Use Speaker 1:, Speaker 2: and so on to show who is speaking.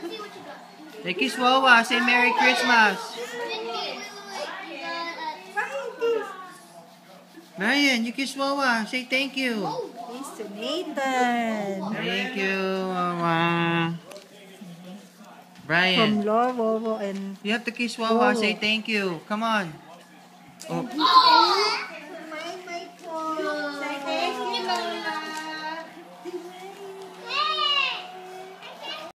Speaker 1: Hey, kiss Wawa. Say Merry Christmas. Ryan, you kiss Wawa. Say thank you.
Speaker 2: Thanks to Nathan.
Speaker 1: Thank you, Wawa. Brian.
Speaker 2: From Laura, Wowo, and...
Speaker 1: You have to kiss Wawa.
Speaker 2: Wowo.
Speaker 1: Say thank you. Come on. Oh.